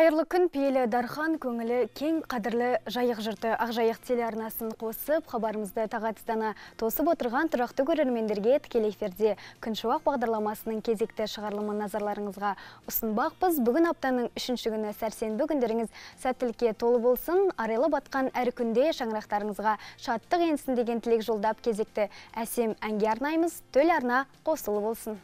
Қайырлы күн, пейілі дархан, көңілі кең, қадірлі жайық жұрты Ақжайық телеарнасын қосып, хабарымызды тағатыстана тосып отырған тұрақты көрермендерге тікелей эфирде Күншуақ бағдарламасының кезекті шығарылымын назарларыңызға ұсынбақпыз. Бүгін аптаның 3-ші күні сәрсенбі күндеріңіз сәттілікке толы болсын. Арайлы батқан әр күнде шаңырақтарыңызға шаттық енсін деген тілек жолдап кезекті әсем әнге арнаймыз. Төл арна қосылы болсын.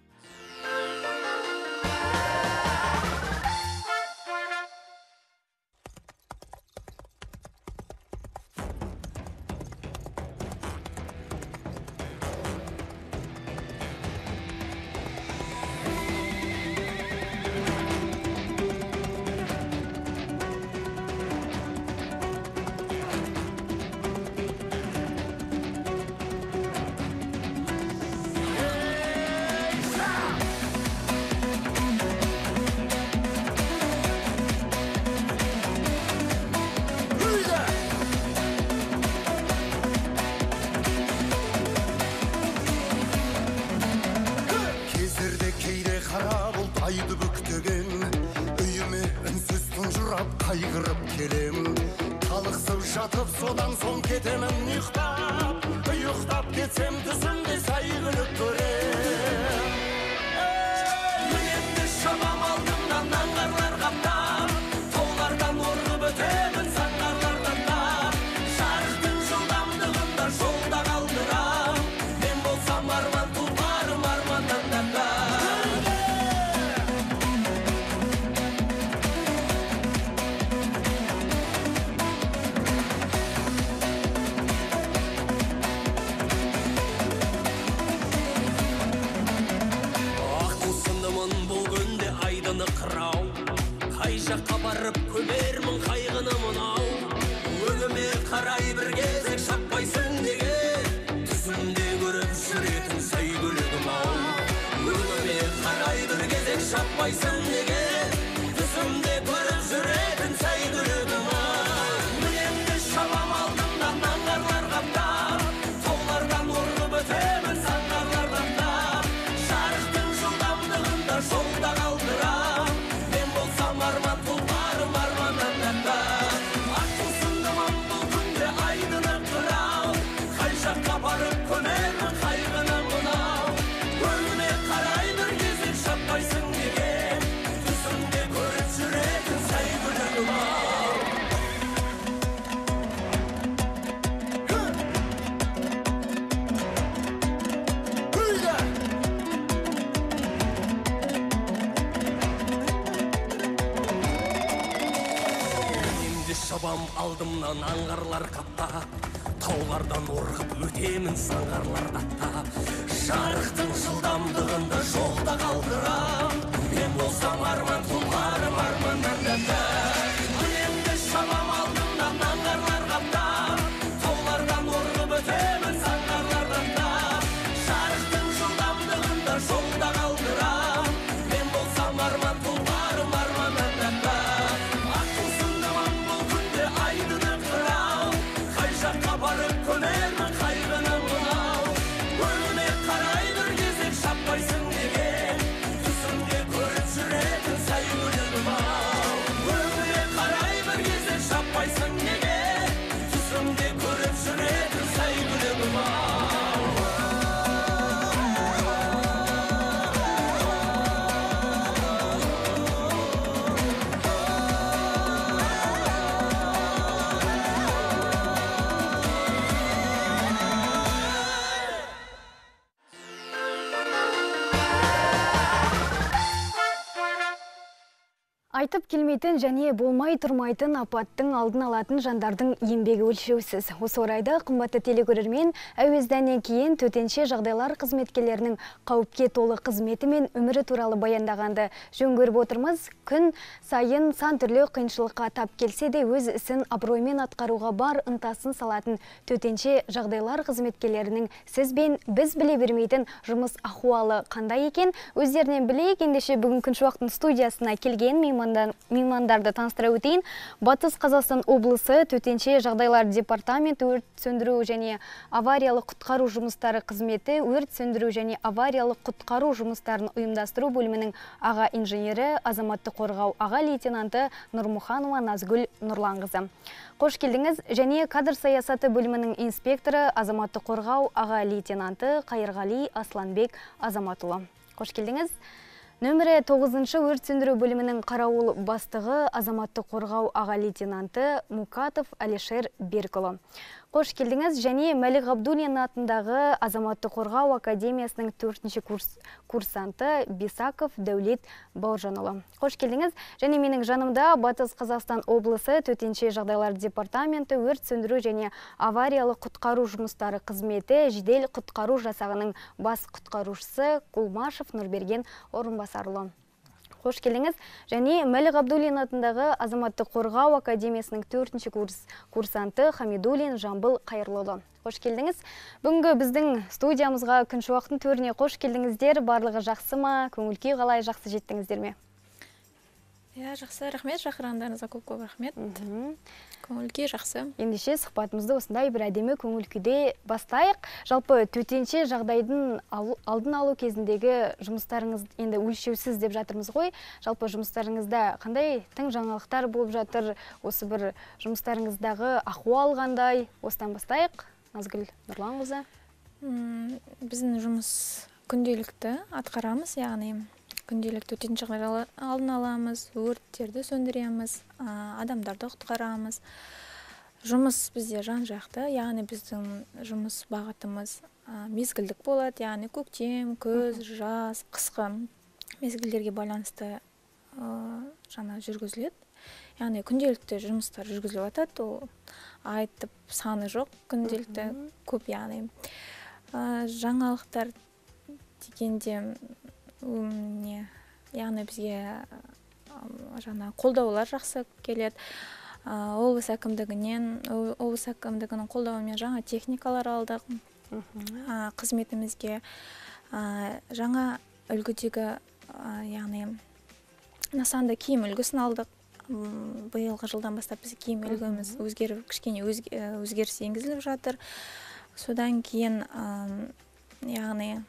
Айды бүктеген үйіме үнсіз тұнжырап қайғырып келем, талықсып жатып содан соң кетемін ұйықтап кетсем түсімде сәйгүлік көрем. Мінетті шабам алдымнан аңғарлар қаптап, таулардан орғып өтемін саңғарлардан тап, жарықтың жылдамдығында жолда қалдырам, мен болсам арман тұлпарым арманнан да қырау, қай жаққа барып көмермін қайғыны мынау, өңіме қарай бір кезек шаппайсың неге, түсімде көріп жүретін сәйгүлігім-ау. Өңіме қарай бір кезек шаппайсың неге, түсімде көріп жүретін сәйгүлігім-ау. Мінемді шабам алдымнан аңғарлар қаптап, таулардан орғып өтемін саңғарлардан тап, жарықтың жылдамдығында жолда қалдырам, арман тұлпарым арманнан да ақтылсындымын бұл күнде айдыны қырау, қай жаққа барып көмермін қайғыны мынау, өңіме қарай бір кезек шаппайсың неге, түсімде көріп жүретін сәйгүлігім-ау. Шабам алдымнан аңғарлар қаптап, таулардан орғып өтемін саңғарларда тап, жарықтың жылдамдығында жолда қалдырам, мен болсам арман тұлпарым арманнан да. Мінемді шабам алдымнан аңғарлар қаптап, таулардан орғып өтемін саңғарлардан тап, жарықтың жылдамдығында жолда қалдырам, мен болсам арман тұлпарым арманнан да. Барып көмермін қайғыны мынау, өңіме қарай бір кезек шаппайсың неге, түсімде көріп жүретін сәйгүлігім-ау. Өңіме қарай бір кезек шаппайсың неге, түсімде көріп жүретін сәйгүлігім-ау. Айтып келмейтін және болмай тұрмайтын апаттың алдын алатын жандардың еңбегі өлшеусіз. Осы орайда қымбатты телекөрермен әуездәннен кейін төтенше жағдайлар қызметкерлерінің қауіпке толы қызметі мен өмірі туралы баяндағанды жөн көріп отырмыз. Күн сайын сан түрлі қиыншылыққа тап келсе де өз ісін абыроймен атқаруға бар ынтасын салатын төтенше жағдайлар қызметкерлерінің сіз бен біз біле бермейтін жұмыс ахуалы қандай екен? Өздерінен білейік. Ендеше бүгін Күншуақтың студиясына келген мейман меймандарды таныстыра өтейін. Батыс Қазақстан облысы төтенше жағдайлар департаменті өрт сөндіру және авариялық құтқару жұмыстары қызметі өрт сөндіру және авариялық құтқару жұмыстарын ұйымдастыру бөлімінің аға инженері, азаматтық қорғау аға лейтенанты Нұрмұханова Назгүл Нұрланқызы. Қош келдіңіз. Және кадр саясаты бөлімінің инспекторы, азаматтық қорғау аға лейтенанты Қайырғали Асланбек Азаматұлы. Қош келдіңіз. Нөмірі 9-шы өрт сөндіру бөлімінің қарауыл бастығы, азаматтық қорғау аға лейтенанты Мукатов Алишер Беркұлы. Қош келдіңіз. Және Мәлік Ғабдуллин атындағы азаматтық қорғау академиясының 4-ші курсанты Бисаков Дәулет Бауыржанұлы. Қош келдіңіз. Және менің жанымда Батыс Қазақстан облысы төтенше жағдайлар департаменті өрт сөндіру және авариялық құтқару жұмыстары қызметі жедел құтқару жасағының бас құтқарушысы Кулмашев Нұрберген Орынбасарлы. Қош келдіңіз. Және Мәлік Ғабдуллин атындағы азаматтық қорғау академиясының 4-ші курсанты Хамидуллин Жамбыл Қайырлылы. Қош келдіңіз. Бүгінгі біздің студиямызға күн шуақтың төріне қош келдіңіздер. Барлығы жақсы ма? Көңіл-күй қалай, жақсы жеттіңіздер ме? Жақсы, рахмет, шақырғандарыңызға көп рахмет. Көңіл-күй жақсы. Ендеше сұхбатымызды осындай бір әдемі көңіл-күйде бастайық. Жалпы төтенше жағдайдың алдын алу кезіндегі жұмыстарыңыз енді өлшеусіз деп жатырмыз ғой. Жалпы жұмыстарыңызда қандай тың жаңалықтар болып жатыр? Осы бір жұмыстарыңыздағы ахуал қандай? Осыдан бастайық. Назгүл Нұрланқызы. Біздің жұмыс күнделікті атқарамыз, яғни күнделікті төтенше жағдайлар алдын аламыз, өрттерді сөндіреміз, адамдарды құтқарамыз. Жұмыс бізде жан-жақты, яғни біздің жұмыс бағытымыз мезгілдік болады, яғни көктем, күз, жаз, қысқы мезгілдерге байланысты жүргізіледі. Яғни күнделікті жұмыстар жүргізіліп жатады, ол айтып саны жоқ, күнделікті көп, яғни жаңалықтар дегенде яғни бізге қолдаулар жақсы келеді. Облыс әкімдігінің қолдауымен жаңа техникалар алдық. Қызметімізге жаңа үлгідегі, яғни нысанды киім үлгісін алдық. Биылғы жылдан бастап біз киім үлгіміз кішкене өзгеріс енгізіліп жатыр. Содан кейін, яғни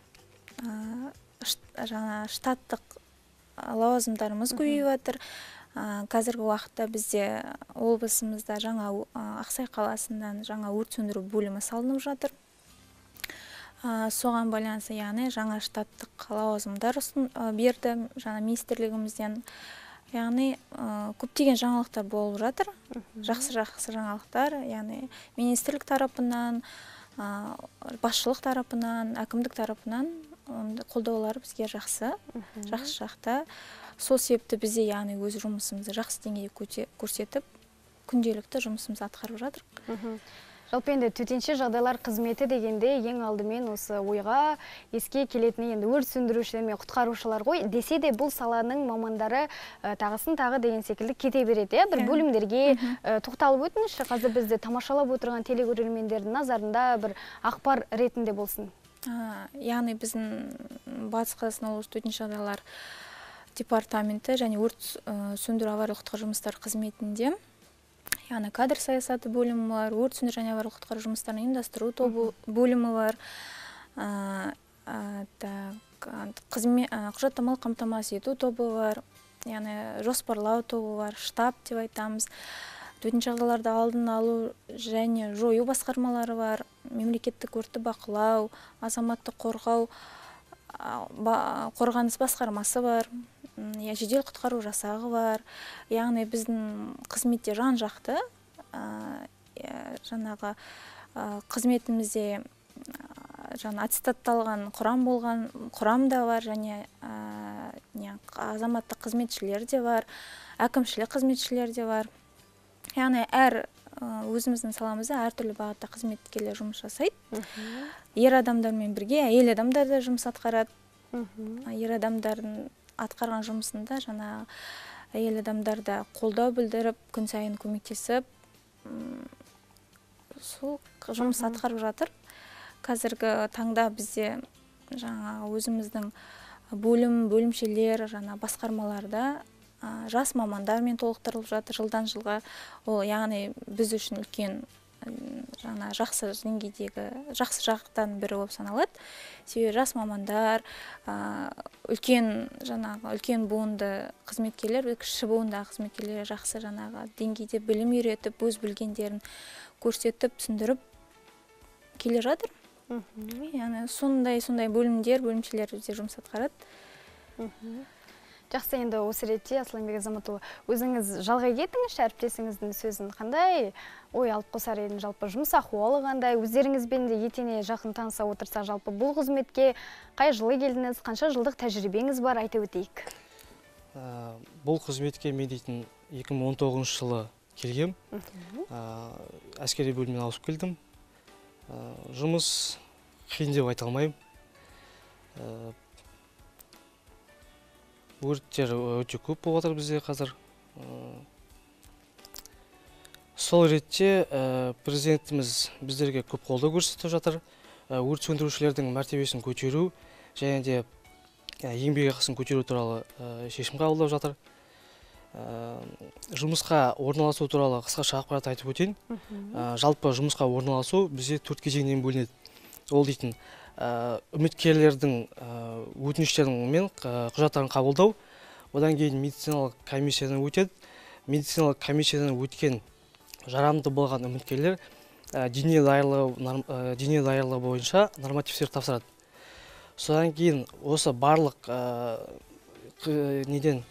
штаттық лауазымдарымыз көбейіп жатыр. Қазіргі уақытта бізде облысымызда Ақсай қаласынан жаңа өрт сөндіру бөлімі салынып жатыр. Соған байланысты, яғни жаңа штаттық лауазымдар берді жаңа министрлігімізден. Яғни көптеген жаңалықтар болып жатыр. Жақсы жаңалықтар, яғни министрлік тарапынан, басшылық тарапынан, әкімдік тарапынан қолдаулар бізге жақсы жақта. Сол себепті бізде, яғни өз жұмысымызды жақсы деңгейде көрсетіп, күнделікті жұмысымызды атқарып жатырмыз. Жалпы енді төтенше жағдайлар қызметі дегенде ең алдымен осы ойға еске келетіні енді өрт сөндірушілер мен құтқарушылар ғой. Десе де бұл саланың мамандары тағысын тағы деген секілді кете береді. Бір бөлімдерге тоқталып өтіңізші, қазір бізді тамашалап отырған телекөрермендердің назарында бір ақпар ретінде болсын. Яғни біздің Батыс Қазақстан облысы төтенше жағдайлар департаменті және өрт сөндіру авариялық құтқару жұмыстары қызметінде, яғни кадр саясаты бөлімі бар, өрт сөндіру және авариялық құтқару жұмыстарын ұйымдастыру бөлімі бар, құжаттамалық қамтамасыз ету тобы бар, яғни жоспарлау тобы бар, штаб деп айтамыз. Төтенше жағдайларды алдын алу және жою басқармалары бар, мемлекеттік өртті бақылау, азаматтық қорғау, қорғаныс басқармасы бар, жедел құтқару жасағы бар. Яғни біздің қызметте жан-жақты, жаңағы қызметімізде аттестатталған құрам да бар, және азаматтық қызметшілер де бар, әкімшілік қызметшілер де бар. Яғни өзіміздің саламызда әртүрлі бағытта қызметкерлер жұмыс жасайды. Ер адамдармен бірге әйел адамдар да жұмыс атқарады. Ер адамдардың атқарған жұмысында әйел адамдарда қолдау білдіріп, күн сайын көмектесіп, сол жұмыс атқарып жатыр. Қазіргі таңда бізде өзіміздің бөлімшелер, басқармаларда жас мамандармен толықтырылып жатыр жылдан жылға. Ол яғни біз үшін үлкен жаңа жақсы деңгейдегі жақсы жақтан бірі болып саналады. Себебі жас мамандар, үлкен буынды қызметкерлер, кіші буындағы қызметкерлер жақсы жаңағы деңгейде білім үйретіп, өз білгендерін көрсетіп, түсіндіріп келе жатыр. Яғни сондай бөлімдер, бөлімшелер бізде жұмыс атқарады. Жақсы, енді осы ретте Асланбек Азаматұлы, өзіңіз жалғай кетіңіз, әріптесіңіздің сөзін қандай ой алып қосар едіңіз, жалпы жұмыс ахуалы қандай, өздеріңізбен де етене жақын таныса отырсақ, жалпы бұл қызметке қай жылы келдіңіз, қанша жылдық тәжірибеңіз бар, айтып өтейік. Бұл қызметке мен дейтін 2019 жылы келгем, әскери бөлімнен ауысып келдім. Жұмыс қиын деп айта алмаймын. Өрттер өте көп болып жатыр бізде қазір. Сол ретте президентіміз біздерге көп қолдау көрсетіп жатыр. Өрт сөндірушілердің мәртебесін көтеру және де еңбекақысын көтеру туралы шешім қабылдап жатыр. Жұмысқа орналасу туралы қысқаша ақпарат айтып өтейін. Жалпы жұмысқа орналасу бізде 4 кезеңнен бөлінеді. Ол дейтін үміткерлердің өтініштерін мен құжаттарын қабылдау, одан кейін медициналық комиссиядан өтеді. Медициналық комиссиядан өткен жарамды болған үміткерлер дене даярлығы бойынша нормативтер тапсырады. Содан кейін осы барлық неден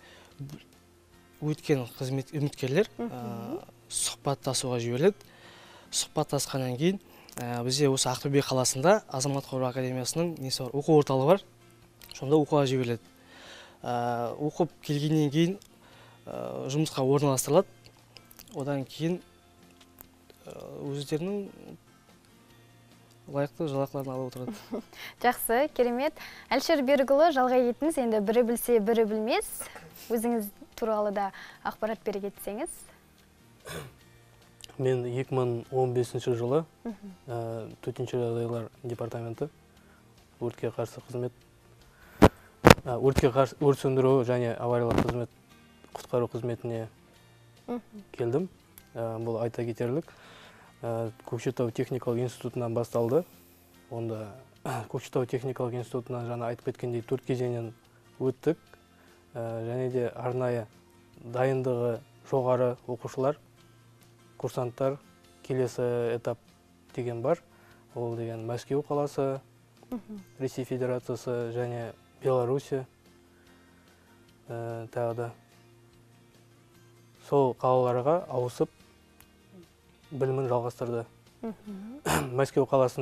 өткен үміткерлер сұхбаттасуға жіберіледі. Сұхбаттасқаннан кейін бізде осы Ақтөбе қаласында Азамат қорғау академиясының оқу орталығы бар. Сонда оқуға жіберіледі. Оқып келгеннен кейін жұмысқа орналастырылады. Одан кейін өздерінің лайықты жалақыларын алып отырады. Жақсы, керемет. Әлшер Берікұлы, жалғай кетіңіз, енді бірі білсе, бірі білмес. Өзіңіз туралы да ақпарат бере кетсеңіз. Мен 2015 жылы төтенше жағдайлар департаменті өртке қарсы қызмет, өрт сөндіру және авариялық қызмет құтқару қызметіне келдім. Бұл айта кетерлік. Көкшетау техникалық институтынан басталды. Онда Көкшетау техникалық институтынан жаңа айтып кеткендей 4 кезеңнен өттік. Және де арнайы дайындығы жоғары оқушылар, курсанттар келесі этап деген бар. Ол деген Мәскеу қаласы, Ресей Федерациясы және Беларусия. Тағы да сол қалаларға ауысып білімін жалғастырды. Мәскеу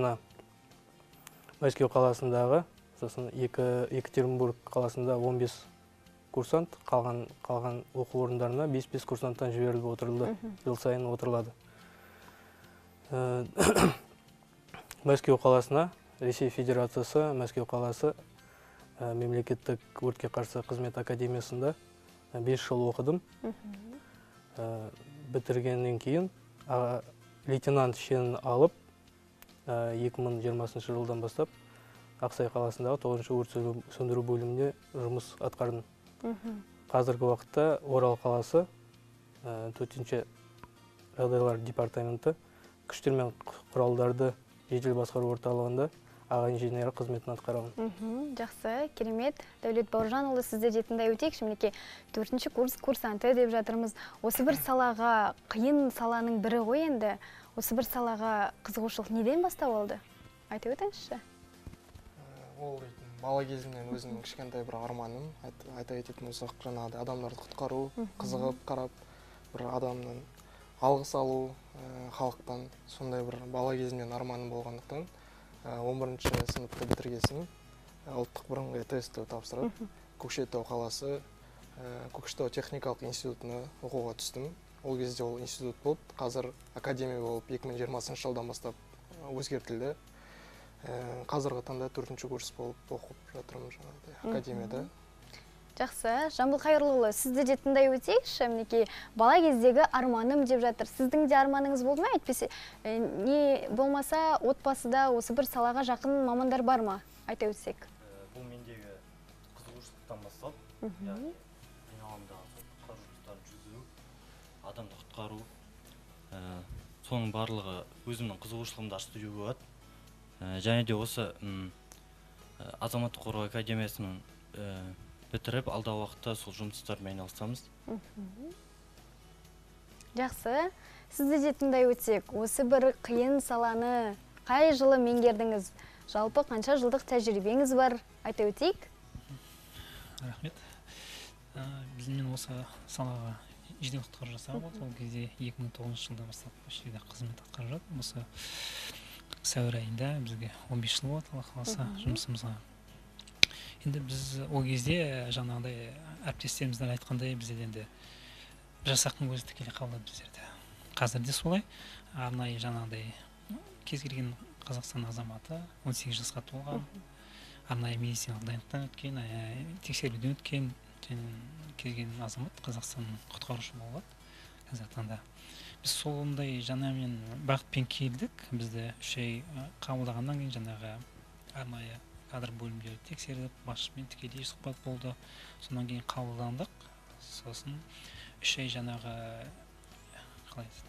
қаласындағы, сосын Екатеринбург қаласында 15 курсант, қалған оқу орындарына 5-5 курсанттан жіберіліп отырылды, жыл сайын отырылады. Мәскеу қаласына, Ресей Федерациясы, Мәскеу қаласы мемлекеттік өртке қарсы қызмет академиясында 5 жыл оқыдым. Бітіргеннен кейін лейтенант шенін алып 2020 жылдан бастап Ақсай қаласындағы 9-шы өрт сөндіру бөлімінде жұмыс атқардым. Қазіргі уақытта Орал қаласы төтенше жағдайлар департаменті күштер мен құралдарды жедел басқару орталығында аға инженері қызметін атқарамын. Жақсы, керемет. Дәулет Бауыржанұлы, сізді де тыңдай өтейік. Мінекей 4-ші курсанты деп жатырмыз. Осы бір салаға, қиын саланың бірі ғой енді. Осы бір салаға қызығушылық неден бастап алды? Айтып өтіңізші. Ол бала кезімнен өзімнің кішкентай бір арманым. Айта кететін болсақ, жаңағыдай адамдарды құтқару, қызығып қарап, бір адамның алғыс алу, халықтан сондай бір бала кезімнен арманым болғандықтан 11-ші сыныпты бітіргесін ұлттық бірыңғай тестті тапсырып, Көкшетау қаласы, Көкшетау техникалық институтына оқуға түстім. Ол кезде ол институт болып, қазір академия болып 2020 жылдан бастап өзгертілді. Қазіргі таңда 4-ші курс болып оқып жатырмын академияда. Жақсы, Жамбыл Қайырлыұлы, сізді де тыңдай өтейікші. Мінекей бала кездегі арманым деп жатыр. Сіздің де арманыңыз болды ма? Әйтпесе, не болмаса отбасыда осы бір салаға жақын мамандар бар ма? Айта өтсек. Бұл мендегі қызығушылықтан басталды. Яғни айналамдағы құтқару, соның барлығы өзімнің қызығушылығымды ашты деуге болады. Және де осы азаматтық қорғау академиясының бітіріп, алдағы уақытта сол жұмыстармен айналысамыз. Жақсы. Сізді де тыңдай өтсек, осы бір қиын саланы қай жылы меңгердіңіз? Жалпы қанша жылдық тәжірибеңіз бар? Айта өтейік. Рахмет. Мен осы салаға жедел құтқару жасап ол кезде 2009 жылдан бастап осы жерде қызмет атқарып жатырмын. Осы сәуір айында бізге 15 жыл болды, Алла қаласа жұмысымызға. Енді біз ол кезде жаңағыдай әріптестеріміздің айтқандай бізде енді бір жасақтың өзі тікелей қабылдады біздерді. Қазір де солай. Арнайы жаңағыдай кез келген Қазақстан азаматы 18 жасқа толған, арнайы медициналық дайындықтан өткен, тексеруден өткен келген азамат Қазақстанның құтқарушы болады қазіргі таңда. Біз сондай жаңамен бағытпен келдік. Бізді 3 ай қабылдағаннан кейін жаңағы арнайы кадр бөлімдері тексеріліп, басшымен тікелей сұхбат болды. Сонан кейін қабылдандық. Сосын 3 ай жаңағы қалай айтады?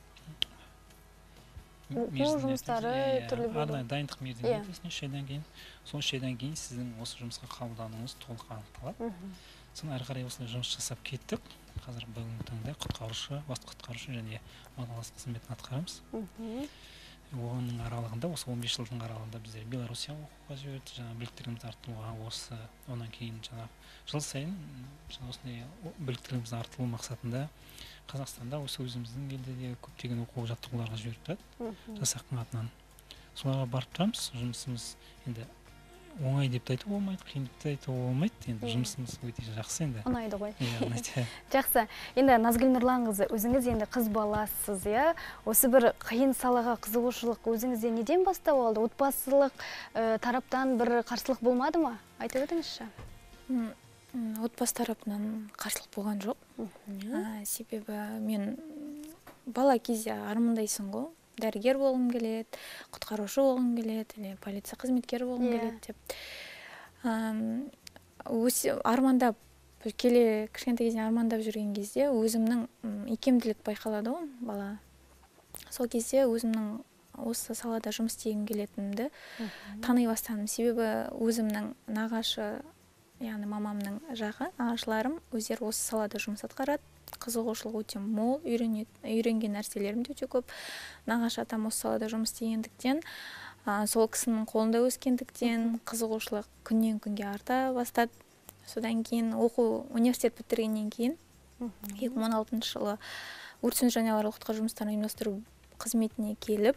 Оқу жұмыстары түрлі болды. Арнайы дайындық мерзімі 3 айдан кейін. Сол 3 айдан кейін сіздің осы жұмысқа қабылдануыңыз толық анықталады. Соны әрі қарай осылай жұмыс жасап кеттік. Қазір бүгінгі таңда құтқарушы, бас құтқарушы және мағыналас қызметін атқарамыз. Оның аралығында, осы 15 жылдың аралығында біздер Беларусия оқуға жіберді, жаңа біліктілігімізді арттыруға, осы онан кейін жаңа жыл сайын осындай біліктілігімізді арттыру мақсатында Қазақстанда осы өзіміздің елде де көптеген оқу жаттығуларға жіберіп тұрады, жасақтың атынан. Соларға барып тұрамыз. Жұмысымыз енді оңай деп те айтуға болмайды, қиын деп те айтуға болмайды. Енді жұмысымыз өте жақсы енді. Ұнайды ғой. Иә, ұнайды. Жақсы. Енді Назгүл Нұрланқызы, өзіңіз енді қыз баласыз, иә? Осы бір қиын салаға қызығушылық өзіңізде неден бастап алды? Отбасылық тараптан бір қарсылық болмады ма? Айтып өтіңізші. Отбасы тарапынан қарсылық болған жоқ. Себебі мен бала кезде армандайсың ғой. Дәрігер болғым келеді, құтқарушы болғым келеді, полиция қызметкері болғым келеді деп. Армандап, кішкентай кезден армандап жүрген кезде өзімнің икемділік байқалады ғой, бала. Сол кезде өзімнің осы салада жұмыс істегім келетінімді тани бастадым. Себебі өзімнің нағашы, яғни мамамның жағы, нағашыларым өздері осы салада жұмыс атқарады. Қызығушылық өте мол, үйренген нәрселерім де өте көп. Нағашы атам осы салада жұмыс істегендіктен, сол кісінің қолында өскендіктен қызығушылық күннен күнге арта бастады. Содан кейін университет бітіргеннен кейін 2016 жылы өрт сөндіру және авариялық-құтқару жұмыстарын ұйымдастыру қызметіне келіп,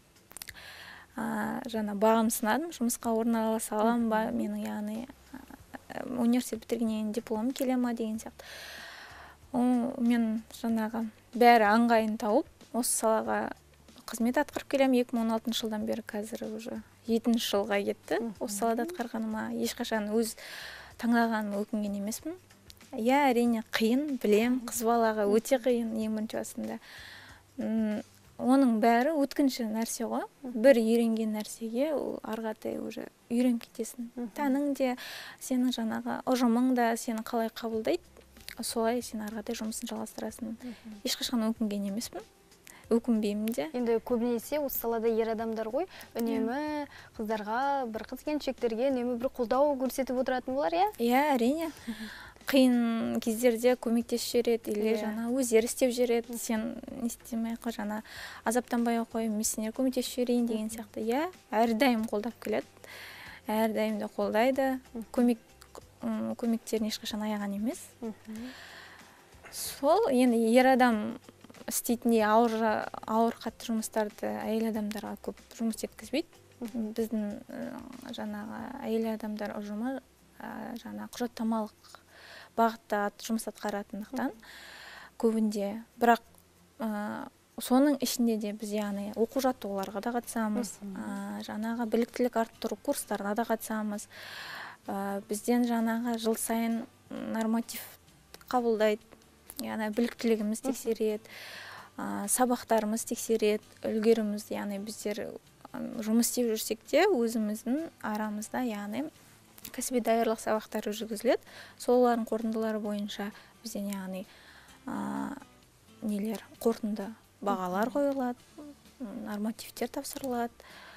жаңа бағым сынадым, жұмысқа орналаса аламын ба, менің яғни университет бітіргеннен диплом келе ма деген сияқты. Мен жаңағы бәрі аңғайын тауып, осы салаға қызмет атқарып келемін. 2016 жылдан бері қазір уже 7 жылға кетті. Осы салада атқарғаныма ешқашан өз таңдағаным өкінген емеспін. Иә, әрине қиын, білем, қыз балаға өте қиын ең бірінші басында. Оның бәрі өткінші нәрсе ғой. Бір үйренген нәрсеге арғатай уже үйреніп кетесің. Тәнің де, сенің жаңағы ұжымың да сені қалай қабылдайды, солай сен арғатай жұмысын жалғастырасың. Ешқашан өкінген емеспін. Өкінбеймін де. Енді көбінесе осы салада ер адамдар ғой, үнемі қыздарға, бір қыз-келіншектерге үнемі бір қолдау көрсетіп отыратын болар, иә? Иә, әрине. Қиын кездерде көмектесіп жүреді, или жаңа өздері істеп жүреді. Сен не істемей қой, жаңа азаптанбай қой, мен сендерге көмектесіп жүрейін деген сияқты. Иә, әрдайым қолдап келеді. Әрдайым да қолдайды. Көмектерін ешқашан аяған емес. Сол енді ер адам істейтіндей ауыр қатты жұмыстарды әйел адамдарға көп жұмыс еткізбейді. Біздің жаңағы әйел адамдар ұжымы жаңа құжаттамалық бағытта жұмыс атқаратындықтан көбінде, бірақ соның ішінде де біз яғни оқу жаттығуларға да қатысамыз, жаңағы біліктілік арттыру курстарына да қатысамыз. Бізден жаңағы жыл сайын норматив қабылдайды, яғни біліктілігіміз тексереді, сабақтарымыз тексереді, үлгеріміз, яғни біздер жұмыс істеп жүрсек те өзіміздің арамызда, яғни кәсіби даярлық сабақтары жүргізіледі. Солардың қорытындылары бойынша бізден яғни нелер қорытынды бағалар қойылады, нормативтер тапсырылады.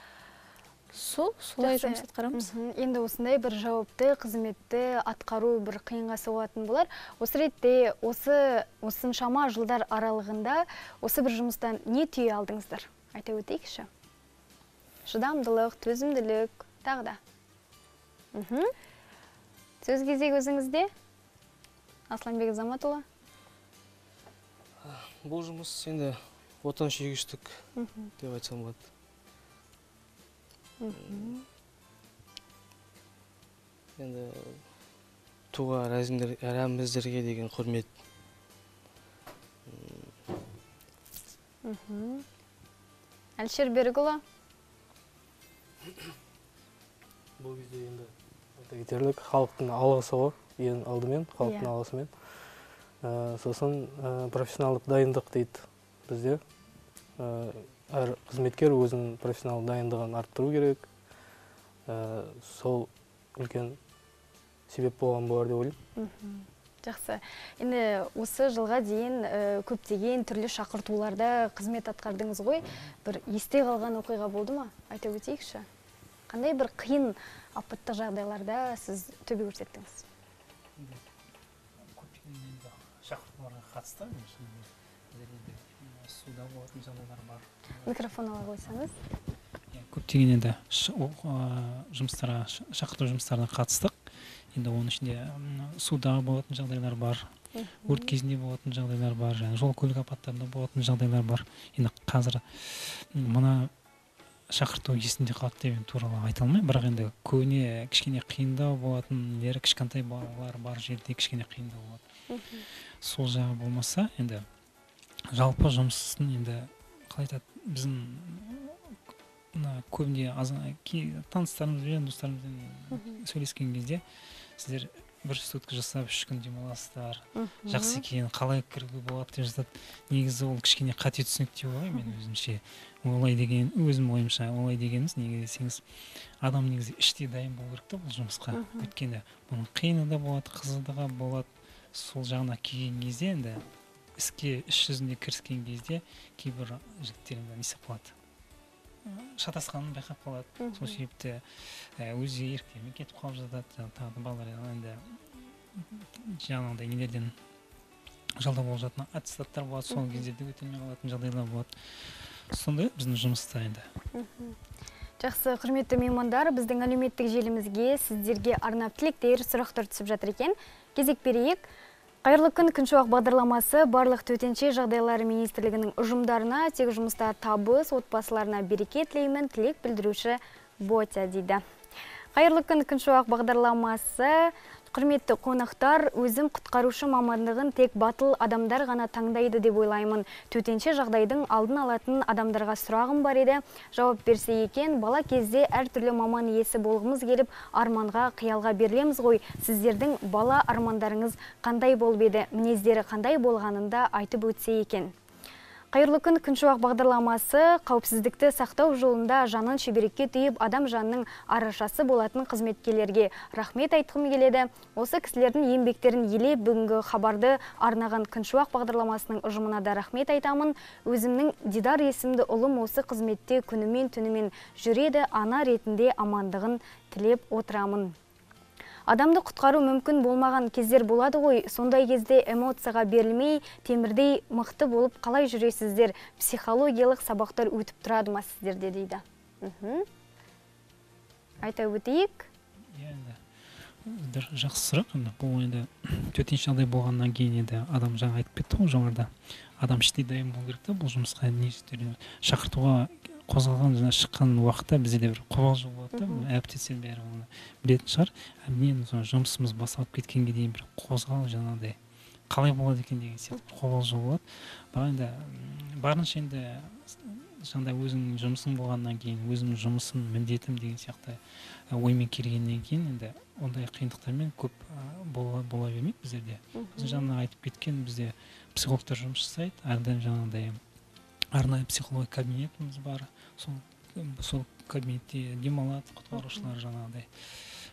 Солай жұмыс атқарамыз. Енді осындай бір жауапты қызметті атқару бір қиынға соғатын болар. Осы ретте осыншама жылдар аралығында осы бір жұмыстан не түйе алдыңыздар? Айта өтейікші. Шыдамдылық, төзімділік, тағы да. Сөз кезек өзіңізде? Асланбек Азаматұлы. Бұл жұмыс енді отансүйгіштік деп айтсам болады. Енді туға рәміздерге деген құрмет. Әлшер Берікұлы. Бұл кезде енді айта кетерлік халықтың алғысы ғой, ең алдымен халықтың алғысымен. Сосын профессионалдық дайындық дейді бізде. Әр қызметкер өзінің профессионалдық дайындығын арттыру керек. Сол үлкен себеп болған болар деп ойлаймын. Жақсы. Енді осы жылға дейін көптеген түрлі шақыртуларда қызмет атқардыңыз ғой. Бір есте қалған оқиға болды ма? Айта өтейікші. Қандай бір қиын апаттық жағдайларда сіз төбе көрсеттіңіз? Көптеген шақыртуларға қатысты. Суда болатын жағдайлар бар. Микрофон ала қойсаңыз. Көптеген енді шақырту жұмыстарына қатыстық. Енді оның ішінде суда болатын жағдайлар бар, өрт кезінде болатын жағдайлар бар, жол көлік апаттарында болатын жағдайлар бар. Енді қазір мына шақырту есінде қалды деген туралы айта алмаймын, бірақ енді көбіне кішкене қиындау болатын нелері, кішкентай балалар бар жерде кішкене қиындау болады. Сол жағы болмаса, енді жалпы жұмыстың енді қалай айтады, біздің көбіне таныстарымызбен, достарымызбен сөйлескен кезде сіздер бір сутка жасап 3 күн демаласыздар, жақсы екен, қалай кіруге болады деп жазады. Негізі ол кішкене қате түсінік деп ойлаймын мен өзімше. Олай деген, өзім ойымша, олай дегеніміз неге десеңіз, адам негізі іштей дайын болу керек та бұл жұмысқа. Өйткені бұның қиыны да болады, қызығы да болады. Сол жағына келген кезде енді іске іс жүзінде кіріскен кезде кейбір жігіттерімді несі қалады. Шатасқанын байқап қалады. Сол себепті өзі еріктерімен кетіп қалып жатады. Тағы балалар енді жаңағыдай нелерден жалдап болып жатқан аттестаттар болады. Сол кездерде өтелмей қалатын жағдайлар болады. Сондай біздің жұмыста енді. Жақсы, құрметті меймандар, біздің әлеуметтік желімізге сіздерге арнап тілектер, сұрақтар түсіп жатыр екен. Кезек берейік. Қайырлы күн күншуақ бағдарламасы барлық төтенше жағдайлары министрлігінің ұжымдарына, тек жұмыста табыс, отбасыларына береке тілеймін, тілек білдіруші Ботя дейді. Қайырлы күн күншуақ бағдарламасы, құрметті қонақтар, өзім құтқарушы мамандығын тек батыл адамдар ғана таңдайды деп ойлаймын. Төтенше жағдайдың алдын алатын адамдарға сұрағым бар еді. Жауап берсе екен, бала кезде әртүрлі маман иесі болғымыз келіп, арманға, қиялға берілеміз ғой. Сіздердің бала армандарыңыз қандай болып еді, мінездері қандай болғанында айтып өтсе екен. Қайырлы күн күншуақ бағдарламасы қауіпсіздікті сақтау жолында жанын шүберекке түйіп, адам жанының арашасы болатын қызметкерлерге рахмет айтқым келеді. Осы кісілердің еңбектерін елеп бүгінгі хабарды арнаған күншуақ бағдарламасының ұжымына да рахмет айтамын. Өзімнің Дидар есімді ұлым осы қызметте күнімен түнімен жүреді, ана ретінде амандығын тілеп отырамын. Адамды құтқару мүмкін болмаған кездер болады ғой, сондай кезде эмоцияға берілмей, темірдей мықты болып қалай жүресіздер? Психологиялық сабақтар өтіп тұрады ма сіздерде дейді. Айта өтейік. Жақсы сұрақ. Бұл енді төтенше жағдай болғаннан кейін енді адам жаңа айтып кетті ғой жоғарыда. Адам іштей дайын болу керек та бұл жұмысқа шақыртуға қозғалған жаңа шыққан уақытта бізде де бір қобалжу болады да, әріптестер бәрі оны білетін шығар. Мен жұмысымыз басталып кеткенге дейін бір қозғалу жаңағыдай қалай болады екен деген сияқты қобалжу болады. Бірақ енді барынша енді жаңағыдай өзіңнің жұмысың болғаннан кейін, өзімнің жұмысым, міндетім деген сияқты оймен келгеннен кейін енді ондай қиындықтармен көп бола бермейді біздерде. Жаңа айтып кеткен бізде психологтар жұмыс жасайды, әрдайым жаңағыдай арнайы психология кабинетіміз бар. Сол кабинетте демалады құтқарушылар жаңағыдай.